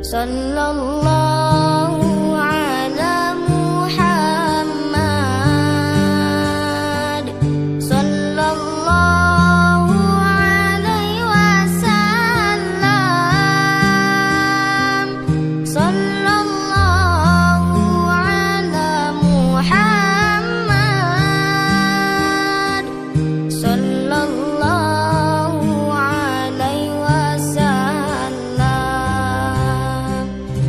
Sallallahu ala Muhammad, sallallahu alaihi wasallam, sallallahu ala Muhammad, sallallahu alaihi wasallam.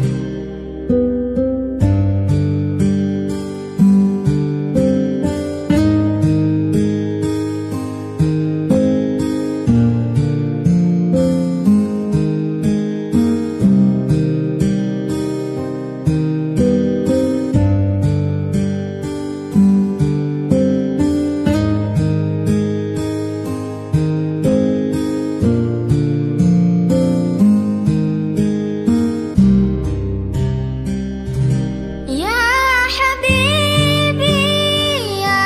Ya Habibi ya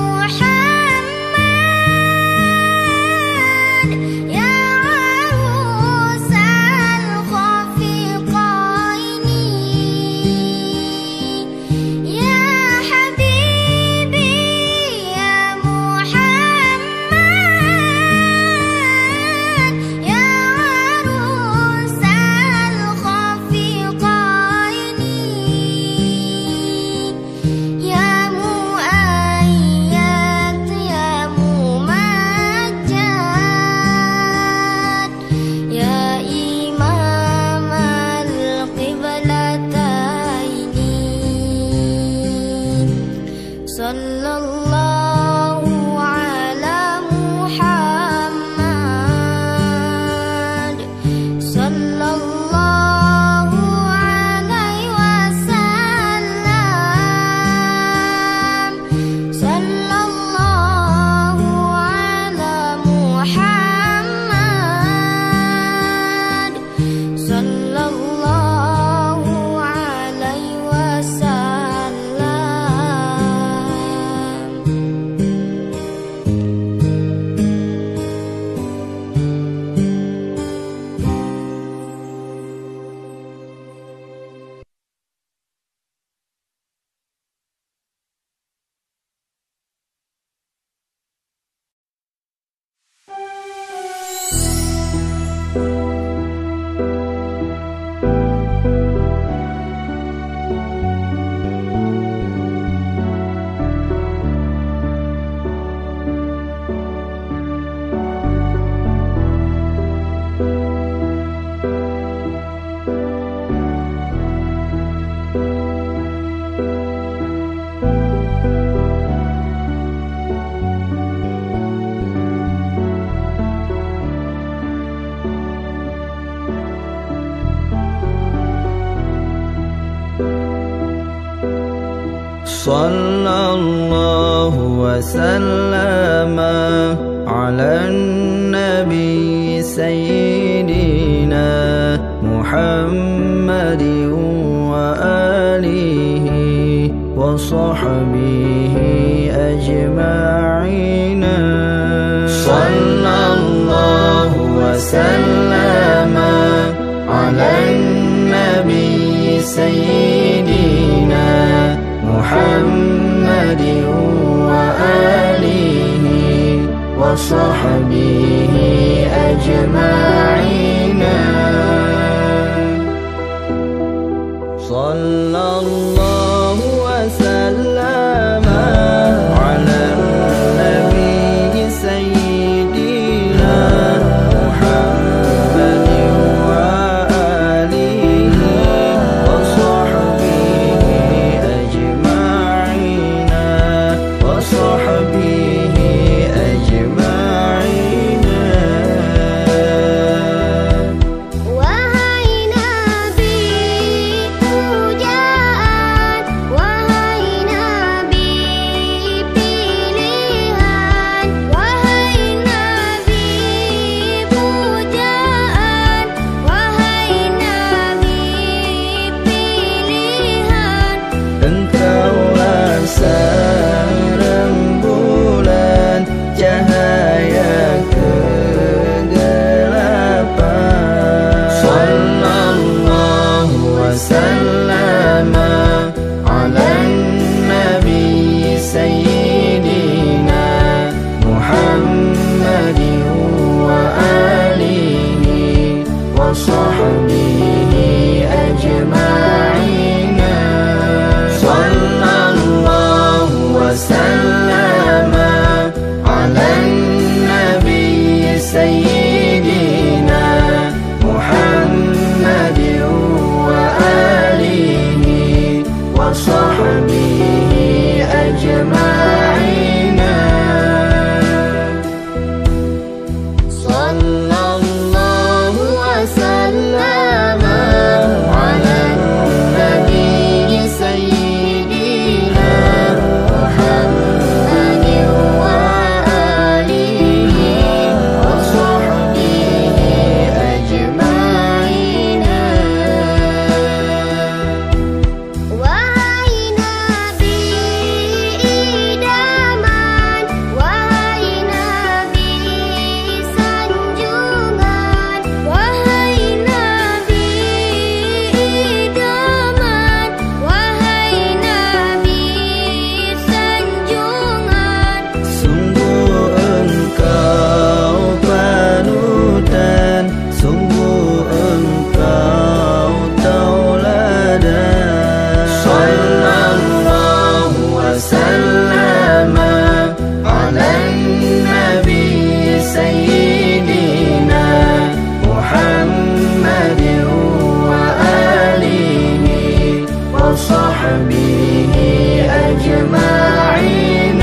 Muhammad, ya arusal khafiqaini. Ya Habibi ya Muhammad, ya arusal khafiqaini. Ya muayyad ya mumajjad, ya imam al-qiblataini. Sallallahu ala Muhammad, sallallahu alaihi wasallam, sallallahu ala Muhammad, sallallahu alaihi wasallam. Sallallahu wa sallama ala nabi sayyidina Muhammadin wa alihi wa sahbihi ajma'ina. Sallallahu wa sallama ala nabi sayyidina Muhammadin wa alihi wa sahbihi ajma'ina. Sallallahu wa sallama ala nabi sayyidina Muhammadin wa alihi wa sahbihi ajma'ina, wa sahbihi ajma'ina. وصحبه أجمعين صلى الله وسلم على النبي سيدنا محمد وآله وصحبه أجمعين صلى الله وسلم على النبي سيدنا محمد وآله وصحبه أجمعين Wahai Nabi idaman, wahai Nabi sanjungan, wahai Nabi idaman, wahai Nabi sanjungan. Sungguh engkau panutan, sungguh engkau tauladan. Sallallahu wasallam ala nabi sayyidina Muhammad wa alihi wa sahbihi ajma'in.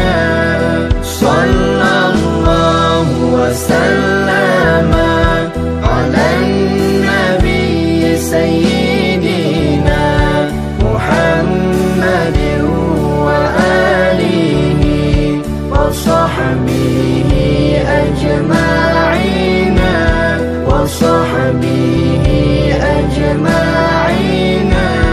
Sallallahu wasallam ala nabi sayyidina Muhammad wa alihi wa sahbihi ajma'in wa sahbihi ajma'in.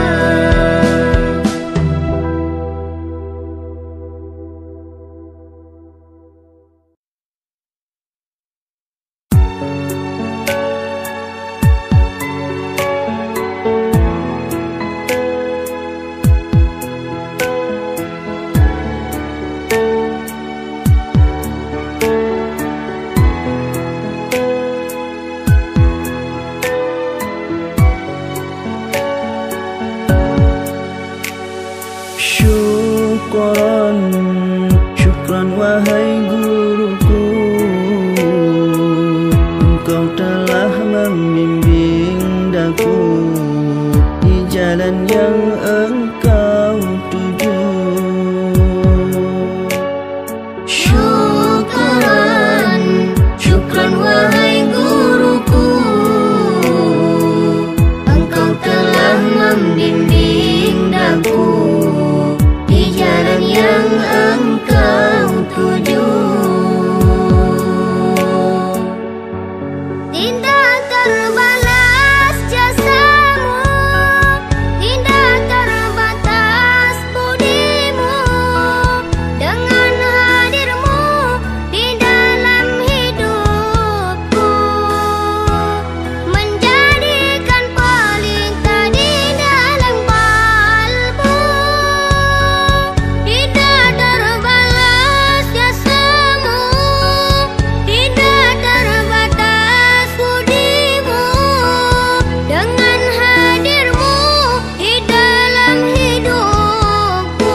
Syukran, syukran wahai guruku, engkau telah membimbing daku di jalan yang engkau tuju. Syukran, syukran wahai guruku, engkau telah membimbing daku di jalan yang engkau tuju. Tidak terbalas jasamu, tidak terbatas budimu, dengan hadirmu di dalam hidupku, menjadikan pelita di dalam kalbu. Tidak terbalas jasamu, tidak terbatas budimu, dengan hadirmu di dalam hidupku,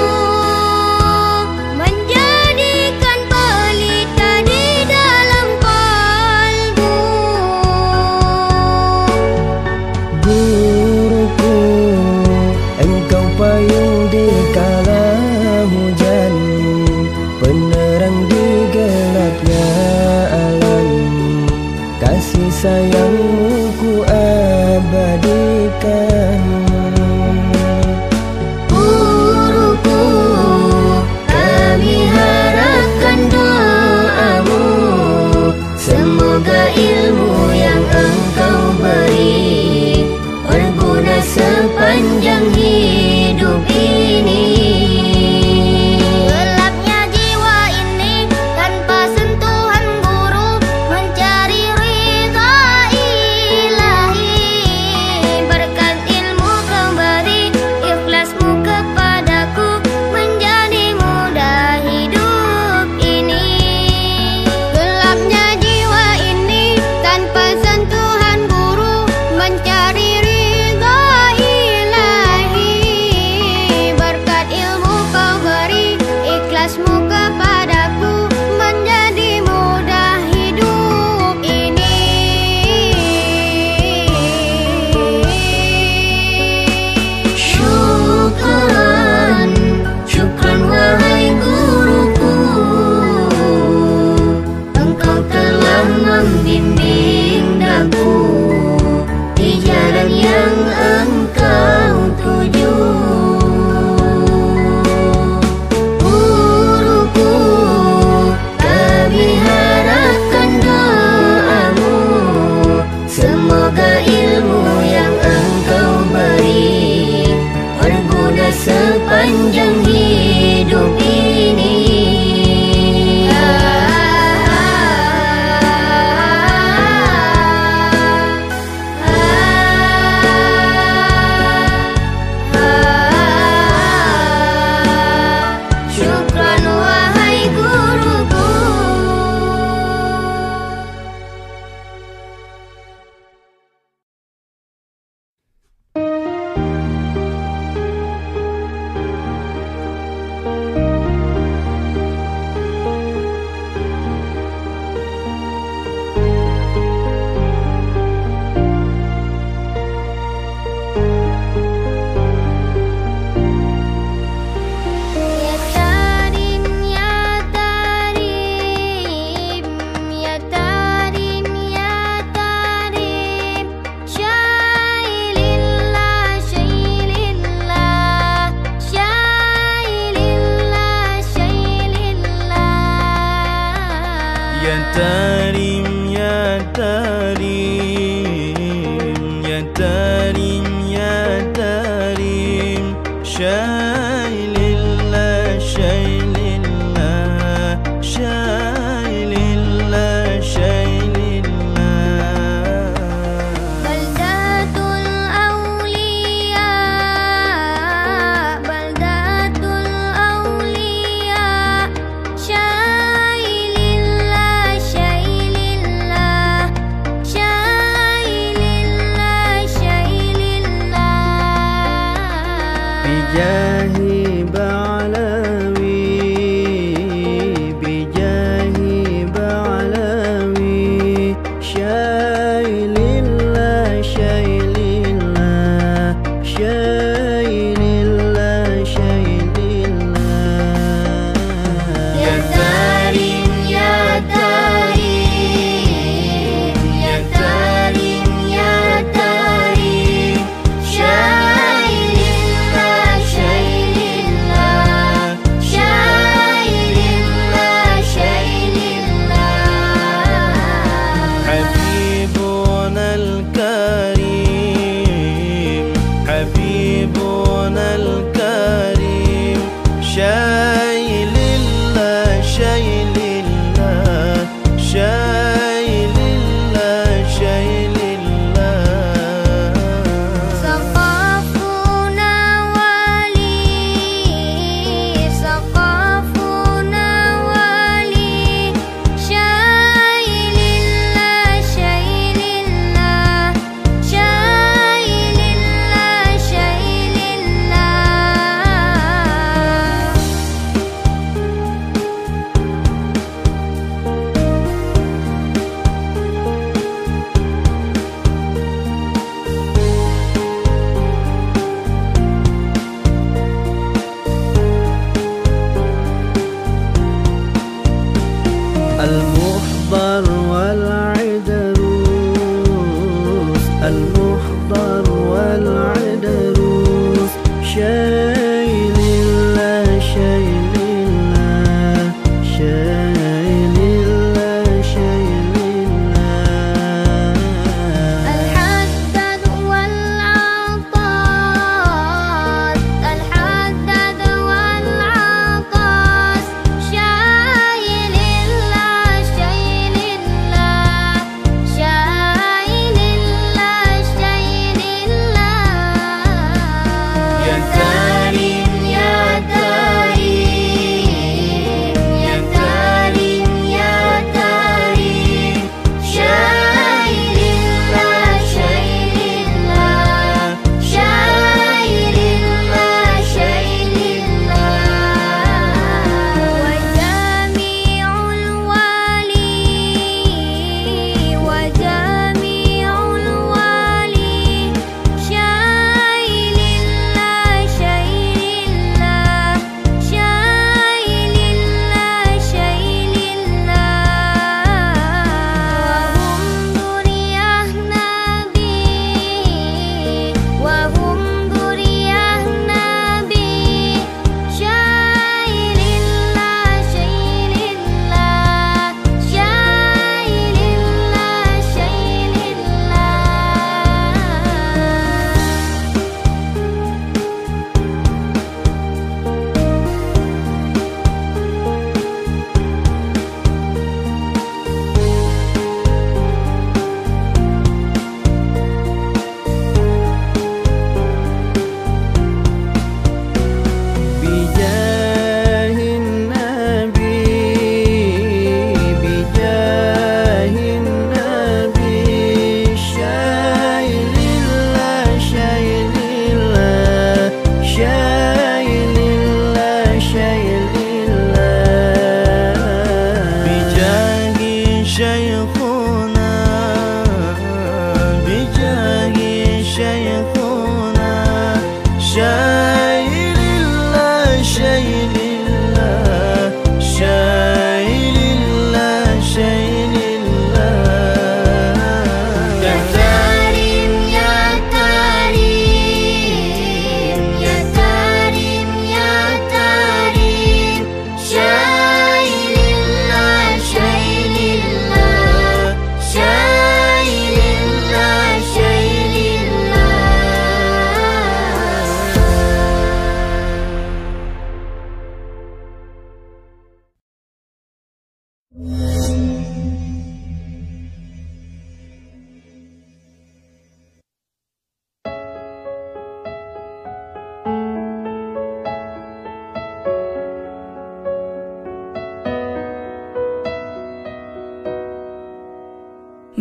menjadikan pelita di dalam kalbu. Guruku, engkau payung di kala hujan, penerang di gelapnya alam. Kasih sayangmu ku abadikan. Guruku, kami harapkan doamu, semoga ilmu yang engkau beri berguna sepanjang hidup ini. Gelapnya jiwa ini tanpa sentuhan guru, mencari ridha ilahi. Berkat ilmu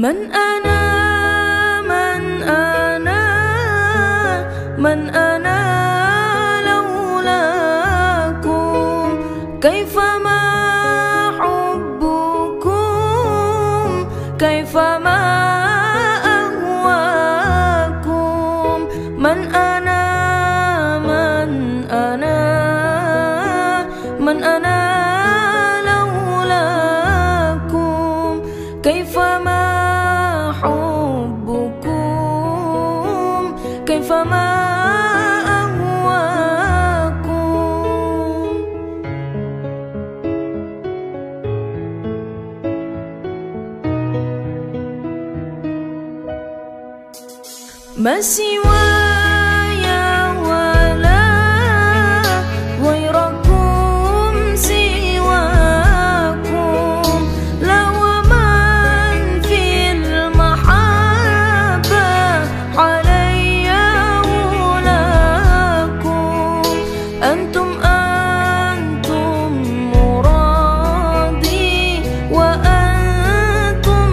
من أنا من أنا من أنا لولاكم كيفما حبكم كيفما أهواكم من أنا من أنا من أنا لولاكم كيفما حبكم كيفما أهواكم ما سواي ولا غيركم سواكم لو من في المحبة علي ولاكم أنتم مرادي وأنتم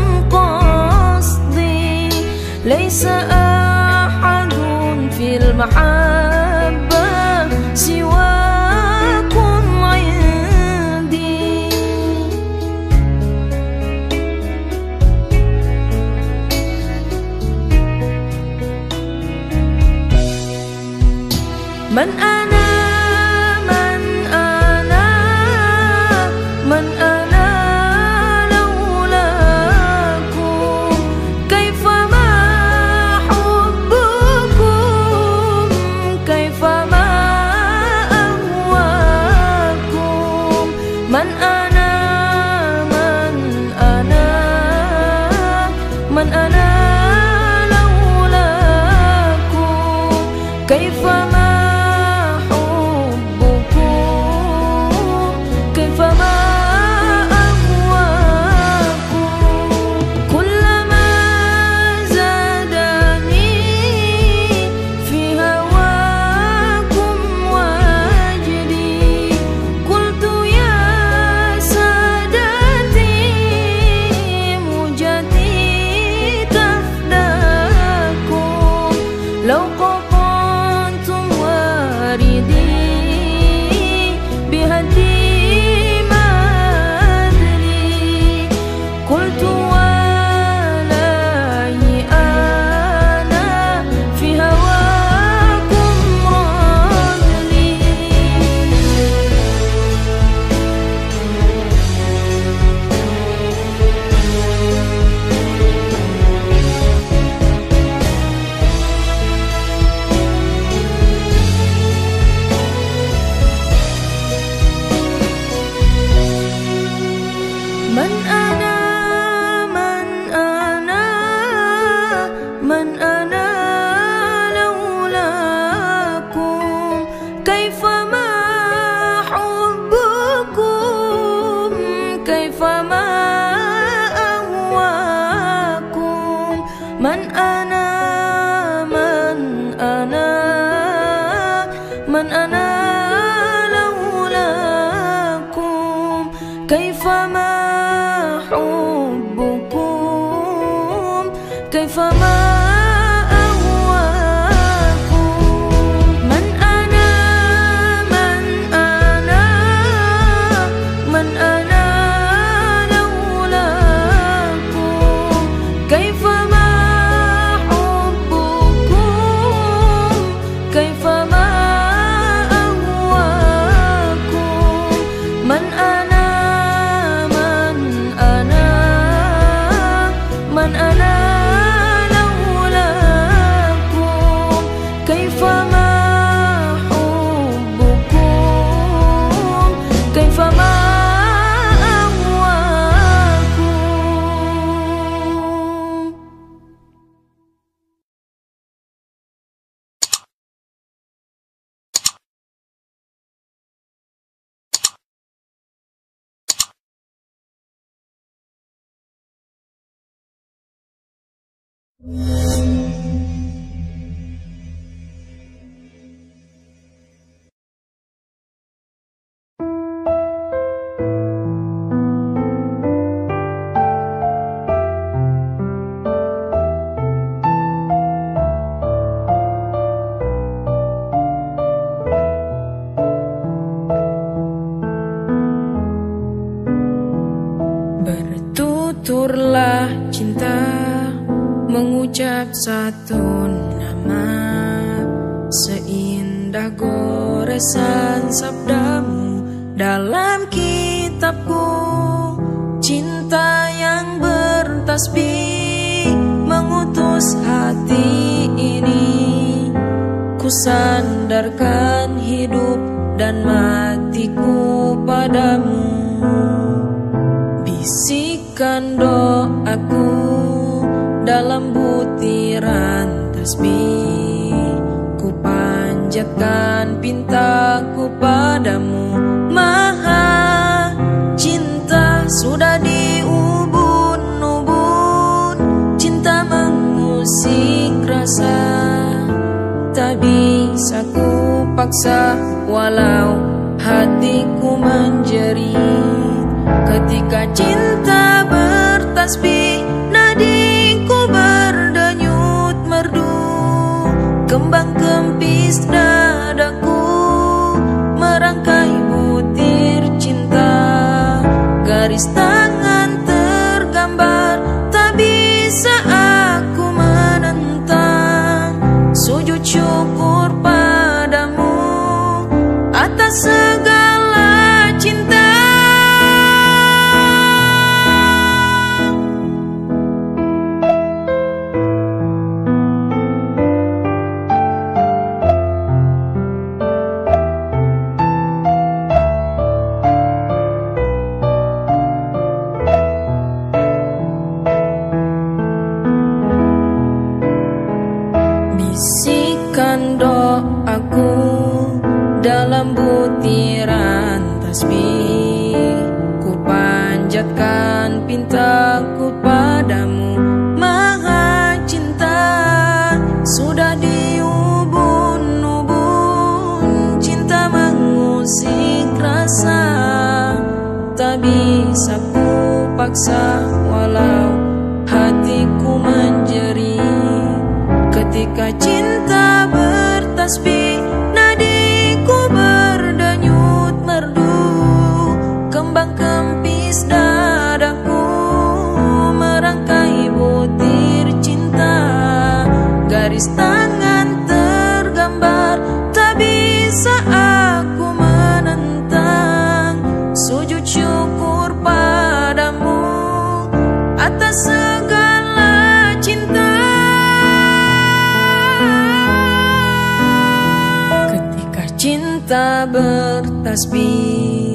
قصدي ليس أحد في المحبة سواكم عندي من أنا من أنا من أنا لولاكم كيفما حبكم كيفما أهواكم من أنا من أنا من أنا لولاكم كيفما حبكم كيفما أهواكم كلما زادني في هواكم وجدي قلت يا سادتي مجتي تفداكم لو قطعتم واردي بهدي ما أدري قلت والله أنا في هواكم راضي من أنا من أنا من أنا لولاكم كيفما حبكم كيفما أهواكم من أنا من أنا من أنا لولاكم كيفما حبكم كيفما أهواكم من أنا من أنا من أنا لولاكم كيفما حبكم كيفما أهواكم من أنا من أنا من أنا لولاكم كيفما حبكم كيفما أهواكم satu nama, seindah goresan sabdamu dalam kitabku. Cinta yang bertasbih mengutus hati ini. Ku sandarkan hidup dan matiku padamu. Bisikan doaku dalam butiran tasbih. Ku panjatkan pintaku padamu. Maha cinta sudah diubun-ubun. Cinta mengusik rasa, tak bisa ku paksa walau hatiku menjerit. Ketika cinta bertasbih, nadiku berdenyut merdu. Kembang kempis dadaku merangkai butir cinta. Garis tangan tergambar, tak bisa aku menentang. Sujud syukur padamu atas segala cinta. Bisikan doaku dalam butiran tasbih. Ku panjatkan pintaku padamu. Maha cinta sudah diubun-ubun. Cinta mengusik rasa, tak bisa ku paksa walau hatiku menjerit. Ketika cinta bertasbih, nadiku berdenyut merdu. Kembang kempis dadaku merangkai butir cinta. Garis tangan tergambar, tak bisa aku menentang. Sujud syukur padamu atas segala cinta. Cinta bertasbih,